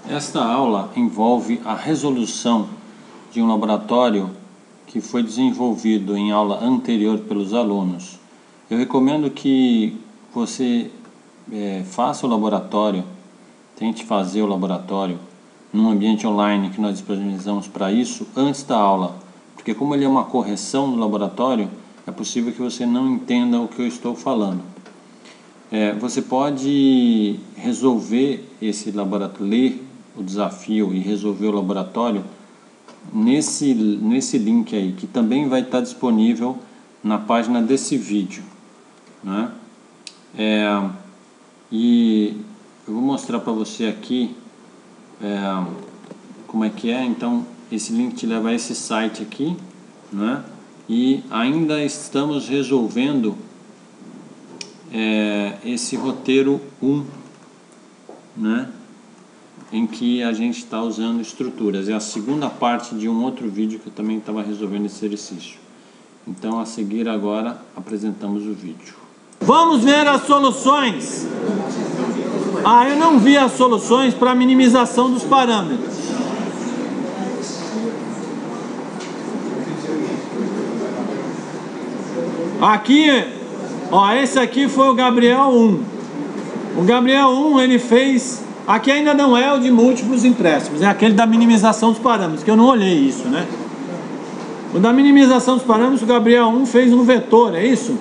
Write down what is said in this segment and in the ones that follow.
Esta aula envolve a resolução de um laboratório que foi desenvolvido em aula anterior pelos alunos. Eu recomendo que você faça o laboratório, tente fazer o laboratório num ambiente online que nós disponibilizamos para isso antes da aula, porque como ele é uma correção do laboratório, é possível que você não entenda o que eu estou falando. Você pode resolver esse laboratório, ler o desafio e resolver o laboratório nesse link aí, que também vai estar disponível na página desse vídeo, né? E eu vou mostrar para você aqui como é que é. Então esse link te leva a esse site aqui, né? E ainda estamos resolvendo esse roteiro 1, né? Em que a gente está usando estruturas. É a segunda parte de um outro vídeo que eu também estava resolvendo esse exercício. Então, a seguir agora, apresentamos o vídeo. Vamos ver as soluções. Eu não vi as soluções para minimização dos parâmetros. Aqui, esse aqui foi o Gabriel 1. O Gabriel 1, ele fez... Aqui ainda não é o de múltiplos empréstimos, é aquele da minimização dos parâmetros, que eu não olhei isso, né? O da minimização dos parâmetros, o Gabriel 1 fez um vetor, é isso?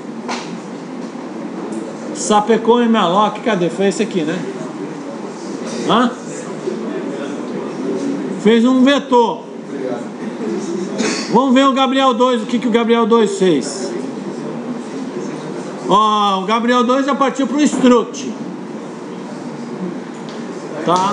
Sapecou em malloc, cadê? Foi esse aqui, né? Fez um vetor. Vamos ver o Gabriel 2, o que o Gabriel 2 fez. O Gabriel 2 já partiu para o struct. Tá?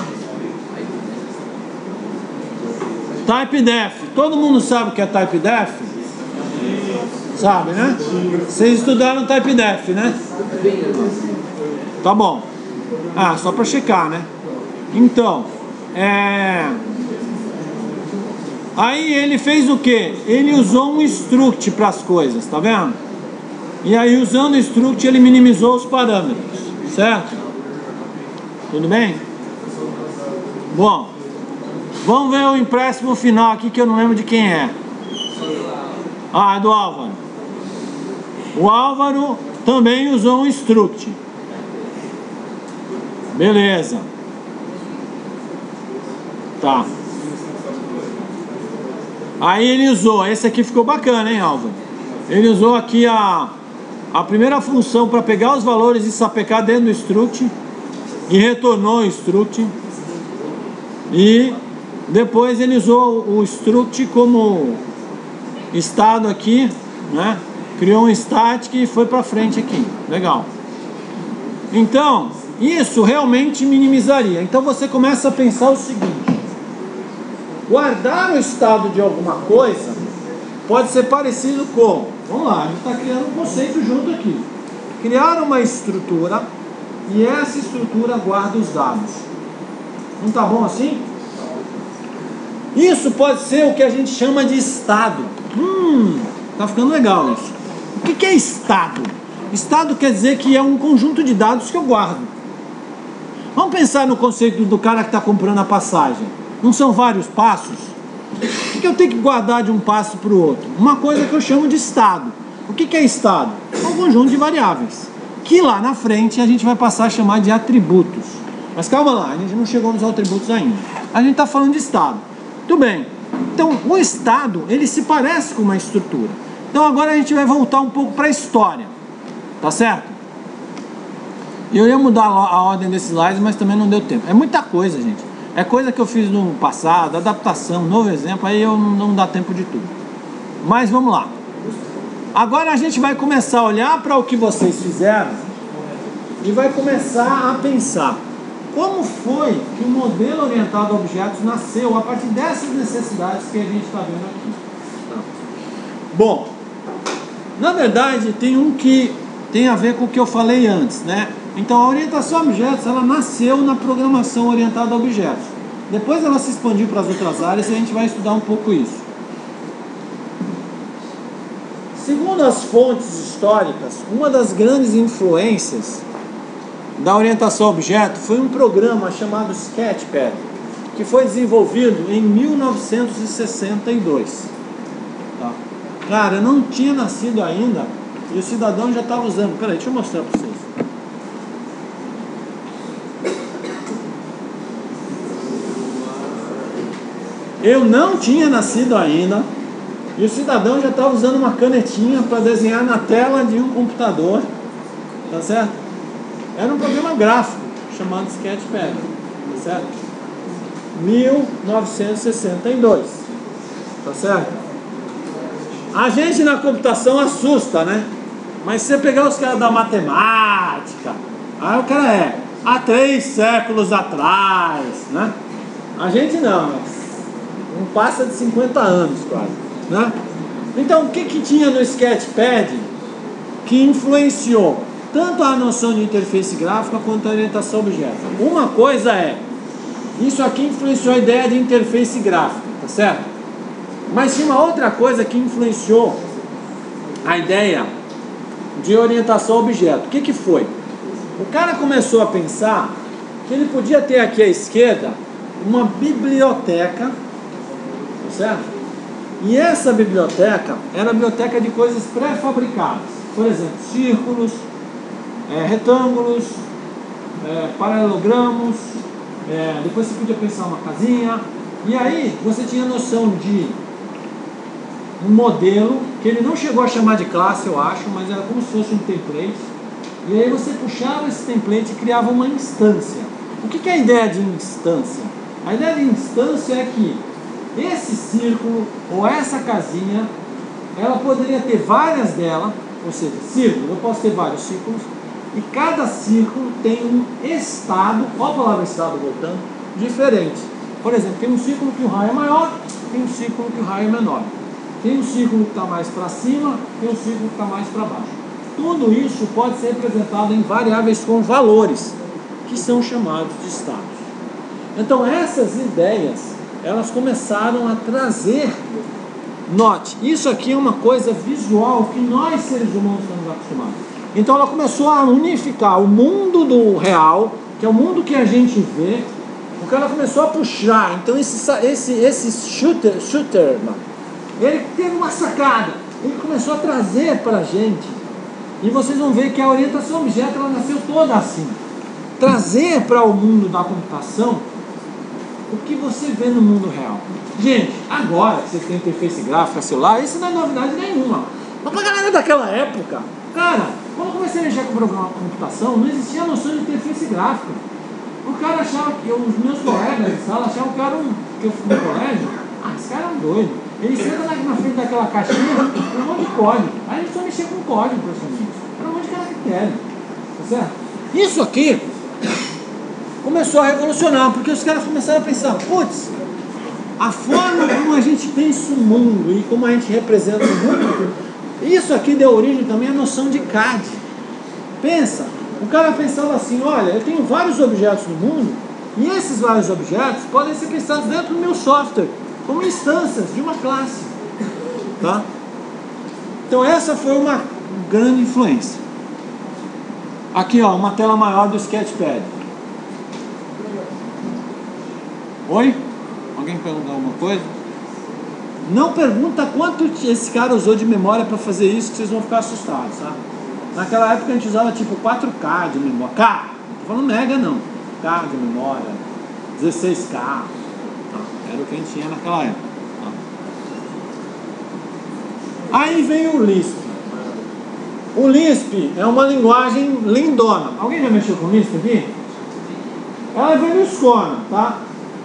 Typedef. Todo mundo sabe o que é Typedef? Sabe, né? Vocês estudaram Typedef, né? Tá bom. Só para checar, né? Então, aí ele fez o que? Ele usou um struct para as coisas, tá vendo? E aí usando o struct ele minimizou os parâmetros, certo? Tudo bem? Bom, vamos ver o empréstimo final aqui que eu não lembro de quem é. É do Álvaro. O Álvaro também usou um struct. Beleza. Tá. Aí ele usou, esse aqui ficou bacana, hein, Álvaro? Ele usou aqui a primeira função para pegar os valores e sapecar dentro do struct e retornou o struct. E depois ele usou o struct como estado aqui, né? Criou um static e foi para frente aqui. Legal. Então, isso realmente minimizaria. Então você começa a pensar o seguinte: guardar o estado de alguma coisa pode ser parecido com... Vamos lá, a gente está criando um conceito junto aqui. Criar uma estrutura e essa estrutura guarda os dados. Não tá bom assim? Isso pode ser o que a gente chama de estado. Tá ficando legal isso. O que é estado? Estado quer dizer que é um conjunto de dados que eu guardo. Vamos pensar no conceito do cara que está comprando a passagem. Não são vários passos? O que eu tenho que guardar de um passo para o outro? Uma coisa que eu chamo de estado. O que é estado? É um conjunto de variáveis que lá na frente a gente vai passar a chamar de atributos. Mas calma lá, a gente não chegou nos atributos ainda. A gente está falando de estado. Muito bem. Então, o estado, ele se parece com uma estrutura. Então, agora a gente vai voltar um pouco para a história. Tá certo? Eu ia mudar a ordem desses slides, mas também não deu tempo. É muita coisa, gente. É coisa que eu fiz no passado, adaptação, novo exemplo, aí eu não dá tempo de tudo. Mas vamos lá. Agora a gente vai começar a olhar para o que vocês fizeram e vai começar a pensar como foi que o modelo orientado a objetos nasceu a partir dessas necessidades que a gente está vendo aqui. Bom, na verdade tem um que tem a ver com o que eu falei antes, né? Então a orientação a objetos, ela nasceu na programação orientada a objetos. Depois ela se expandiu para as outras áreas e a gente vai estudar um pouco isso. Segundo as fontes históricas, uma das grandes influências da orientação a objeto foi um programa chamado Sketchpad. que foi desenvolvido em 1962. Tá? Cara, eu não tinha nascido ainda e o cidadão já estava usando. Peraí, deixa eu mostrar para vocês. Eu não tinha nascido ainda e o cidadão já estava usando uma canetinha para desenhar na tela de um computador, tá certo? Era um programa gráfico chamado Sketchpad, tá certo? 1962, tá certo? A gente na computação assusta, né? Mas se você pegar os caras da matemática, aí o cara há 3 séculos atrás, né? A gente não passa de 50 anos quase, né? Então o que tinha no Sketchpad que influenciou tanto a noção de interface gráfica quanto a orientação a objeto? Uma coisa isso aqui influenciou a ideia de interface gráfica, tá certo? Mas tinha uma outra coisa que influenciou a ideia de orientação a objeto. O que foi? O cara começou a pensar que ele podia ter aqui à esquerda uma biblioteca, tá certo? E essa biblioteca era a biblioteca de coisas pré-fabricadas. Por exemplo, círculos, retângulos, paralelogramos, depois você podia pensar uma casinha. E aí você tinha noção de um modelo, que ele não chegou a chamar de classe, eu acho, mas era como se fosse um template. E aí você puxava esse template e criava uma instância. O que é a ideia de instância? A ideia de instância é que esse círculo ou essa casinha, ela poderia ter várias delas, ou seja, círculo, eu posso ter vários círculos, e cada círculo tem um estado, olha a palavra estado voltando, diferente. Por exemplo, tem um círculo que o raio é maior, tem um círculo que o raio é menor. Tem um círculo que está mais para cima, tem um círculo que está mais para baixo. Tudo isso pode ser representado em variáveis com valores, que são chamados de estados. Então essas ideias, elas começaram a trazer, note, isso aqui é uma coisa visual que nós seres humanos estamos acostumados. Então ela começou a unificar o mundo do real, que é o mundo que a gente vê, o cara começou a puxar. Então esse shooter, ele teve uma sacada, ele começou a trazer para a gente, e vocês vão ver que a orientação a objeto, ela nasceu toda assim, trazer para o mundo da computação o que você vê no mundo real. Gente, agora que vocês têm interface gráfica, celular, isso não é novidade nenhuma, mas para a galera daquela época, cara, quando eu comecei a mexer com programa de computação, não existia a noção de interface gráfica. O cara achava que, os meus colegas de sala achavam que eu fui no colégio, esse cara é um doido. Ele senta na frente daquela caixinha, um monte de código. Aí a gente só mexia com código, praticamente. Era um monte de caractere, tá certo? Isso aqui começou a revolucionar, porque os caras começaram a pensar, putz, a forma como a gente pensa o mundo e como a gente representa o mundo, isso aqui deu origem também à noção de CAD. Pensa, o cara pensava assim, olha, eu tenho vários objetos no mundo, e esses vários objetos podem ser pensados dentro do meu software, como instâncias de uma classe, tá? Então essa foi uma grande influência. Aqui, ó, uma tela maior do Sketchpad. Oi? Alguém perguntou alguma coisa? Não pergunta quanto esse cara usou de memória para fazer isso, que vocês vão ficar assustados, tá? Naquela época a gente usava tipo 4K de memória. K, não tô falando mega não. K de memória, 16K. Tá? Era o que a gente tinha naquela época. Tá? Aí vem o Lisp. O Lisp é uma linguagem lindona. Alguém já mexeu com o Lisp aqui? Ela é velhoscona, tá?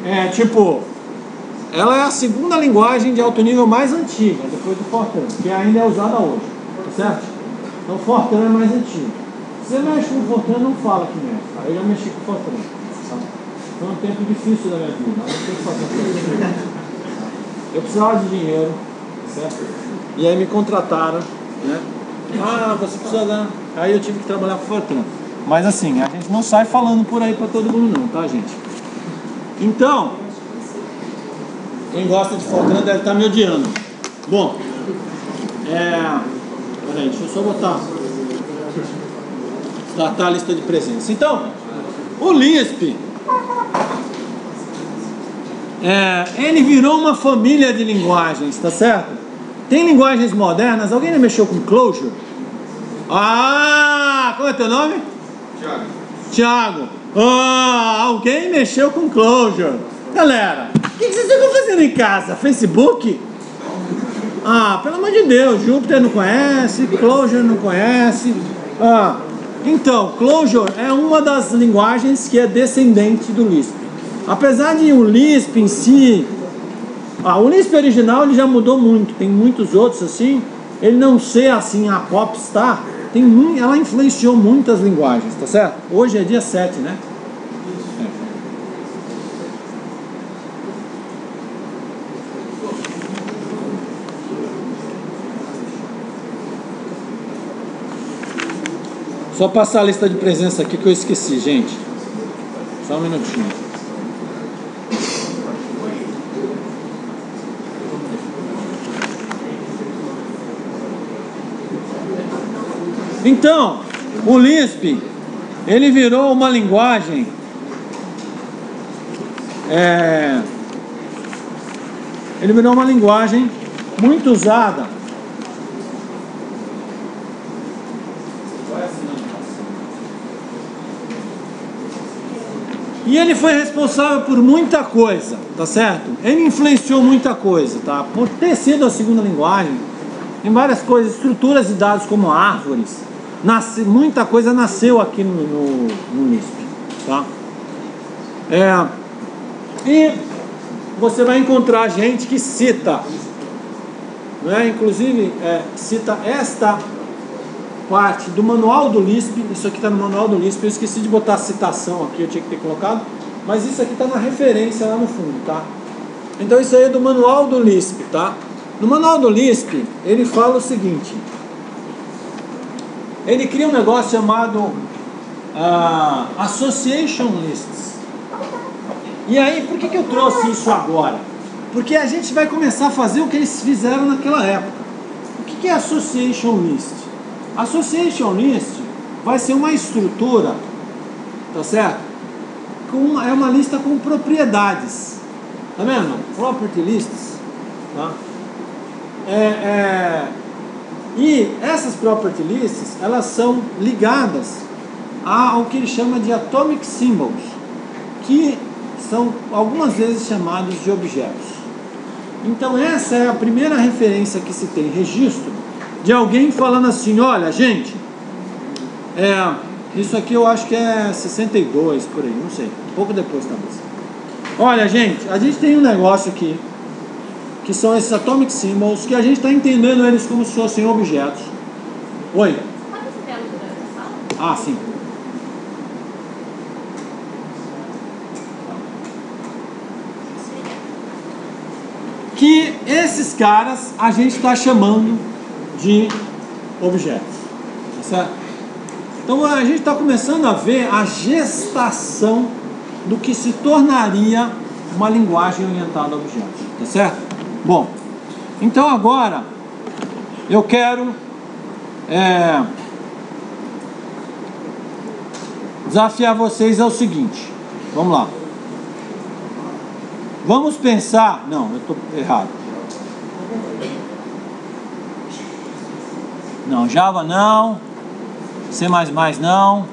Ela é a segunda linguagem de alto nível mais antiga, depois do Fortran, que ainda é usada hoje, tá certo? Então o Fortran é mais antigo. Se você mexe com o Fortran, não fala que mexe, tá? Eu já mexi com o Fortran, tá? Foi um tempo difícil da minha vida, não sei o que fazer. Eu precisava de dinheiro, tá certo? E aí me contrataram, né? Você precisa dar. Aí eu tive que trabalhar com o Fortran. Mas assim, a gente não sai falando por aí pra todo mundo não, tá, gente? Então, quem gosta de Fortran deve estar me odiando. Bom, peraí, deixa eu só botar a lista de presença. Então, o Lisp ele virou uma família de linguagens, tá certo? Tem linguagens modernas. Alguém já mexeu com Clojure? Ah, qual é teu nome? Tiago. Alguém mexeu com Clojure. Galera, o que vocês estão fazendo em casa? Facebook? Pelo amor de Deus, Jupyter não conhece, Clojure não conhece. Então, Clojure é uma das linguagens que é descendente do Lisp. Apesar de o Lisp em si, o Lisp original ele já mudou muito, tem muitos outros assim, ele não ser assim a popstar, ela influenciou muitas linguagens, tá certo? Hoje é dia 7, né? Só passar a lista de presença aqui que eu esqueci, gente. Só um minutinho. Então, o Lisp, ele virou uma linguagem muito usada. E ele foi responsável por muita coisa, tá certo? Ele influenciou muita coisa, tá? Por ter sido a segunda linguagem, em várias coisas, estruturas de dados como árvores, muita coisa nasceu aqui no Lisp, tá? E você vai encontrar gente que cita, né? Inclusive cita esta parte do manual do Lisp. Isso aqui está no manual do Lisp. Eu esqueci de botar a citação aqui, eu tinha que ter colocado, mas isso aqui está na referência lá no fundo, tá? Então isso aí é do manual do Lisp, tá? No manual do Lisp ele fala o seguinte: ele cria um negócio chamado Association Lists. E aí, por que eu trouxe isso agora? Porque a gente vai começar a fazer o que eles fizeram naquela época. O que é Association List? Association List vai ser uma estrutura, tá certo? É uma lista com propriedades, tá vendo? Property lists, tá? E essas property lists, elas são ligadas ao que ele chama de atomic symbols, que são algumas vezes chamados de objetos. Então essa é a primeira referência que se tem registro de alguém falando assim: olha, gente, isso aqui eu acho que é 62, por aí, não sei, um pouco depois talvez. Olha, gente, a gente tem um negócio aqui, que são esses atomic symbols, que a gente está entendendo eles como se fossem objetos. Oi? Pode ver a luz da sala? Sim. Que esses caras a gente está chamando de objetos, tá certo? Então a gente está começando a ver a gestação do que se tornaria uma linguagem orientada a objetos, tá certo? Bom, então agora eu quero desafiar vocês ao seguinte, vamos lá. Vamos pensar... Não, eu estou errado. Não, Java não. C++ não.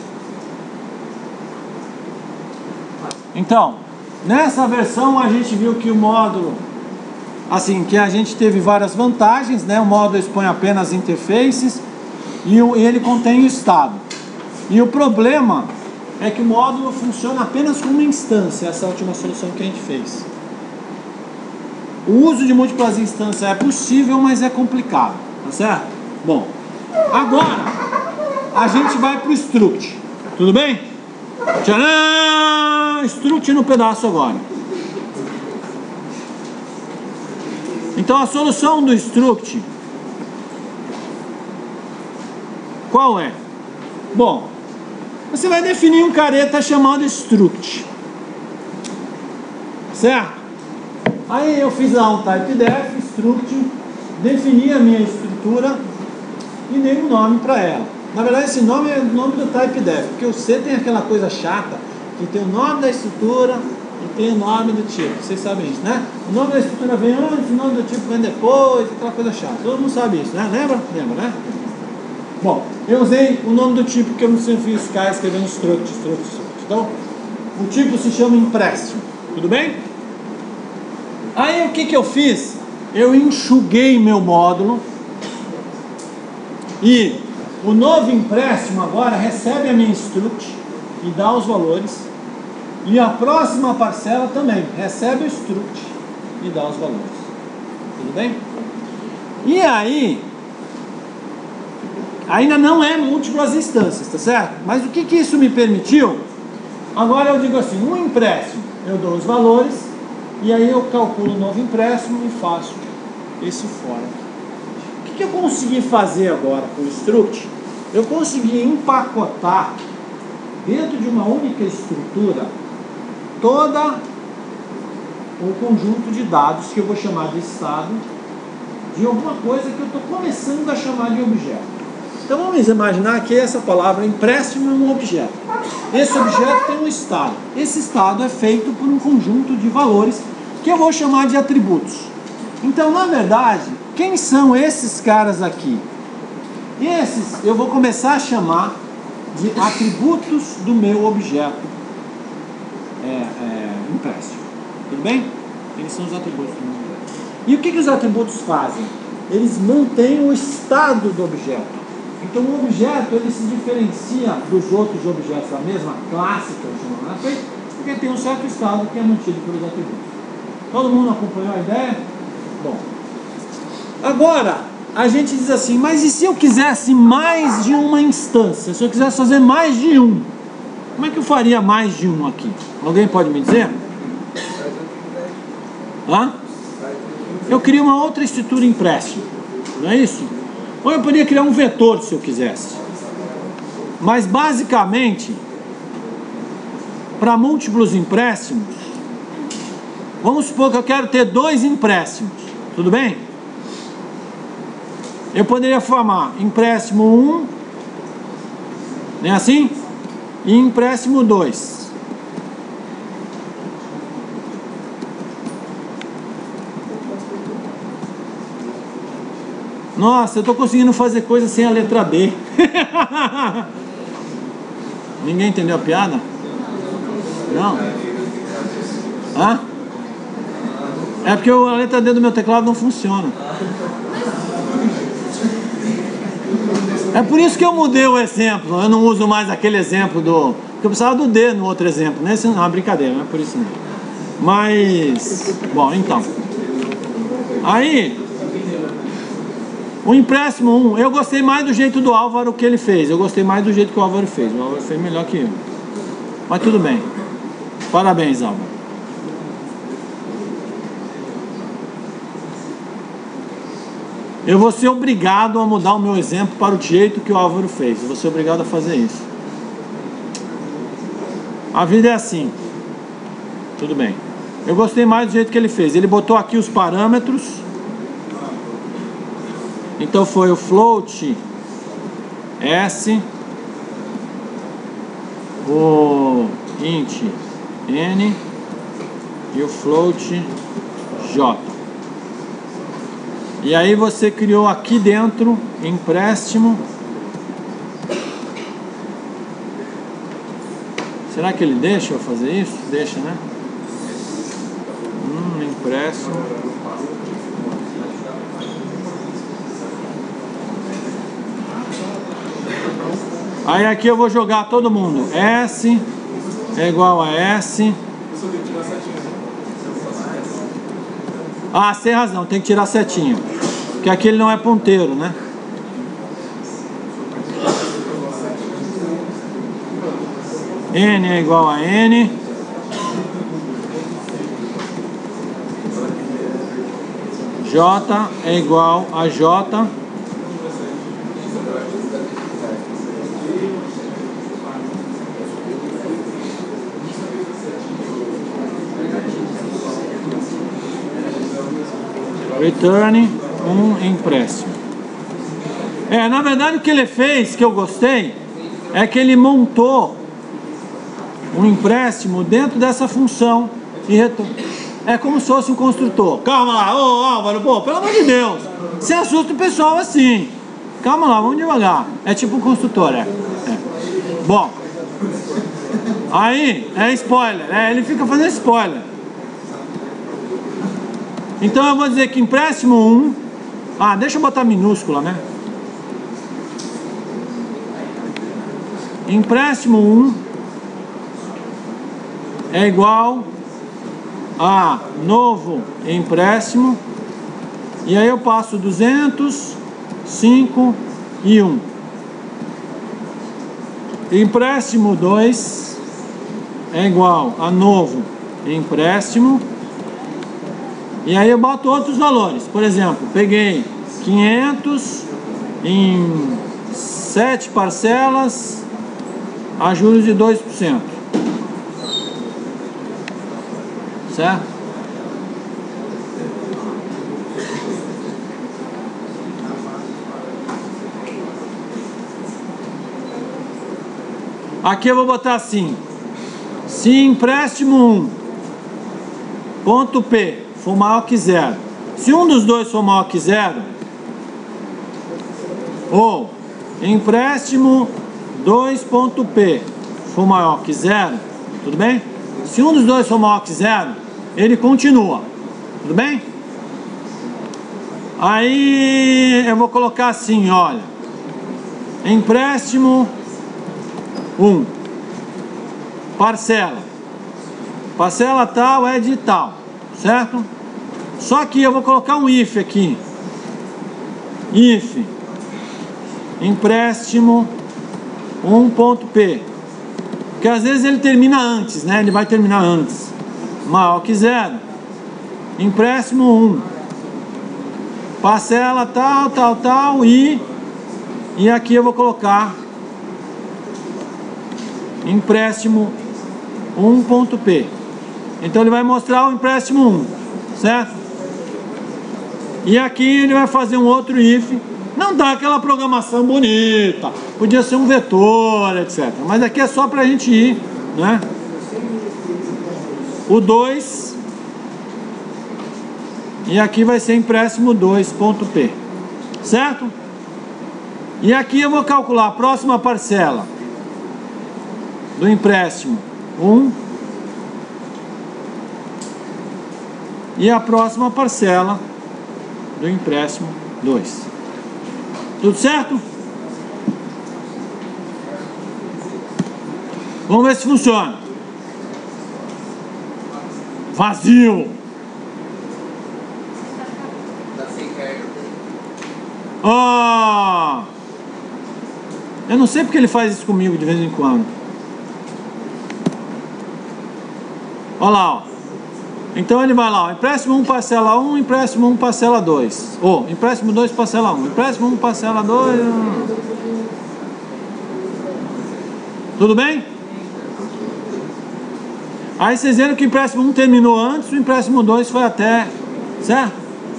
Então, nessa versão a gente viu que o módulo... Assim, que a gente teve várias vantagens, né? O módulo expõe apenas interfaces e ele contém o estado. E o problema é que o módulo funciona apenas como uma instância, essa última solução que a gente fez. O uso de múltiplas instâncias é possível, mas é complicado, tá certo? Bom, agora a gente vai para o struct, tudo bem? Tcharam! Struct no pedaço agora. Então a solução do struct, qual é? Bom, você vai definir um careta chamado struct, certo? Aí eu fiz lá um typedef, struct, defini a minha estrutura e dei um nome para ela. Na verdade esse nome é o nome do typedef, porque o C tem aquela coisa chata, que tem o nome da estrutura e tem o nome do tipo. Vocês sabem isso, né? O nome da estrutura vem antes, o nome do tipo vem depois, aquela coisa chata. Todo mundo sabe isso, né? Lembra? Lembra, né? Bom, eu usei o nome do tipo que eu não sei ficar escrevendo struct. Então, o tipo se chama empréstimo. Tudo bem? Aí o que eu fiz? Eu enxuguei meu módulo e o novo empréstimo agora recebe a minha struct e dá os valores, e a próxima parcela também recebe o struct e dá os valores. Tudo bem? E aí, ainda não é múltiplas instâncias, tá certo? Mas o que isso me permitiu? Agora eu digo assim, um empréstimo, eu dou os valores, e aí eu calculo o novo empréstimo e faço esse fora. O que eu consegui fazer agora com o struct? Eu consegui empacotar dentro de uma única estrutura toda o conjunto de dados que eu vou chamar de estado de alguma coisa que eu estou começando a chamar de objeto. Então vamos imaginar que essa palavra empréstimo é um objeto. Esse objeto tem um estado. Esse estado é feito por um conjunto de valores que eu vou chamar de atributos. Então, na verdade, quem são esses caras aqui? Esses eu vou começar a chamar de atributos do meu objeto empréstimo. Tudo bem? Eles são os atributos do meu objeto. E o que os atributos fazem? Eles mantêm o estado do objeto. Então o objeto ele se diferencia dos outros objetos da mesma classe que eu chamo na frente, porque tem um certo estado que é mantido pelos atributos. Todo mundo acompanhou a ideia? Bom, agora a gente diz assim, mas e se eu quisesse mais de uma instância? Se eu quisesse fazer mais de um, como é que eu faria mais de um aqui? Alguém pode me dizer? Hã? Eu queria uma outra estrutura empréstimo, não é isso? Ou eu poderia criar um vetor se eu quisesse. Mas basicamente, para múltiplos empréstimos, vamos supor que eu quero ter 2 empréstimos, tudo bem? Eu poderia formar empréstimo 1, não é assim? E empréstimo 2. Nossa, eu estou conseguindo fazer coisa sem a letra D. Ninguém entendeu a piada? Não? Hã? É porque a letra D do meu teclado não funciona. É por isso que eu mudei o exemplo. Eu não uso mais aquele exemplo do... Porque eu precisava do D no outro exemplo. Nesse não é uma brincadeira, não é por isso não. Mas... Bom, então. Aí... O empréstimo 1, eu gostei mais do jeito do Álvaro que ele fez. Eu gostei mais do jeito que o Álvaro fez. O Álvaro fez melhor que eu. Mas tudo bem. Parabéns, Álvaro. Eu vou ser obrigado a mudar o meu exemplo para o jeito que o Álvaro fez. Eu vou ser obrigado a fazer isso. A vida é assim. Tudo bem. Eu gostei mais do jeito que ele fez. Ele botou aqui os parâmetros. Então foi o float S, o int N e o float J. E aí você criou aqui dentro empréstimo. Será que ele deixa eu fazer isso? Deixa, né? Empréstimo. Aí aqui eu vou jogar todo mundo. S é igual a S. Ah, sem razão, tem que tirar setinha. Porque aqui ele não é ponteiro, né? N é igual a N. J é igual a J. Return um empréstimo. Na verdade o que ele fez, que eu gostei, é que ele montou um empréstimo dentro dessa função e retorna. É como se fosse um construtor. Calma lá, ô Álvaro, pô, pelo amor de Deus. Você assusta o pessoal assim. Calma lá, vamos devagar. É tipo um construtor, Bom, aí é spoiler, ele fica fazendo spoiler. Então eu vou dizer que empréstimo 1. Deixa eu botar minúscula, né? Empréstimo 1 é igual a novo empréstimo. E aí eu passo 200, 5 e 1. Empréstimo 2 é igual a novo empréstimo. E aí eu boto outros valores. Por exemplo, peguei 500 em 7 parcelas a juros de 2%. Certo? Aqui eu vou botar assim: se empréstimo 1, ponto P, for maior que 0, se um dos dois for maior que 0, ou empréstimo 2.P for maior que 0, tudo bem? Se um dos dois for maior que 0, ele continua, tudo bem? Aí eu vou colocar assim, olha: empréstimo 1, parcela tal é de tal, certo? Só que eu vou colocar um if aqui: if empréstimo 1.P, porque às vezes ele termina antes, né? Ele vai terminar antes, maior que 0. Empréstimo 1, parcela tal e aqui eu vou colocar empréstimo 1.P. Então ele vai mostrar o empréstimo 1, certo? E aqui ele vai fazer um outro if. Não dá aquela programação bonita, podia ser um vetor, etc. Mas aqui é só pra gente ir, né? O 2, e aqui vai ser empréstimo 2.P, certo? E aqui eu vou calcular a próxima parcela do empréstimo 1 e a próxima parcela do empréstimo 2. Tudo certo? Vamos ver se funciona. Vazio. Eu não sei porque ele faz isso comigo de vez em quando. Olha lá, ó. Então ele vai lá, ó, empréstimo 1 parcela 1, empréstimo 1 parcela 2. Empréstimo 2 parcela 1, empréstimo 1 parcela 2. Tudo bem? Aí vocês viram que o empréstimo 1 terminou antes, o empréstimo 2 foi até, certo?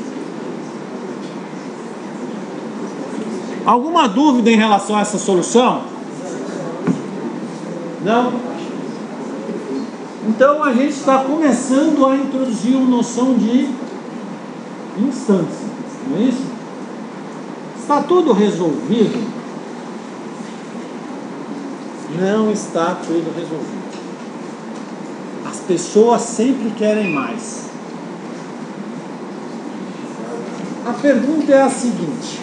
Alguma dúvida em relação a essa solução? Não? Então a gente está começando a introduzir uma noção de instância, não é isso? Está tudo resolvido? Não está tudo resolvido. As pessoas sempre querem mais. A pergunta é a seguinte: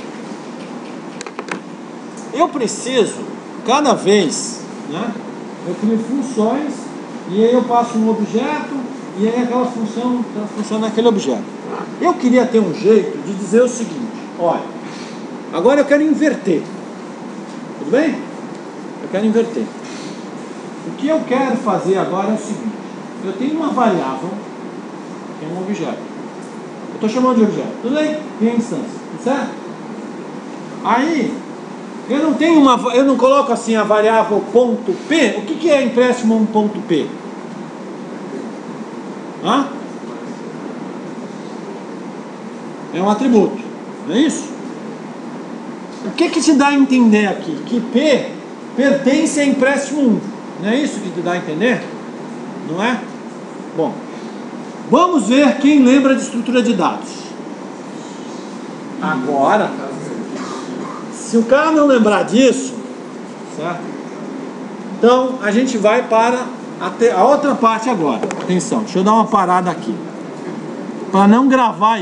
eu preciso, cada vez, né, eu crio funções, e aí eu passo um objeto, e aí aquela função funciona naquele objeto. Eu queria ter um jeito de dizer o seguinte: olha, agora eu quero inverter. Tudo bem? Eu quero inverter. O que eu quero fazer agora é o seguinte: eu tenho uma variável, que é um objeto. Eu estou chamando de objeto. Tudo bem? Tem a instância. Tudo certo? Aí, eu não coloco assim a variável ponto .p. O que é empréstimo 1 ponto .p? É um atributo, não é isso? O que te dá a entender aqui? Que P pertence a empréstimo 1. Não é isso que te dá a entender? Não é? Bom, vamos ver quem lembra de estrutura de dados. Agora, se o cara não lembrar disso, certo? Então, a gente vai para a outra parte agora. Atenção, deixa eu dar uma parada aqui. Para não gravar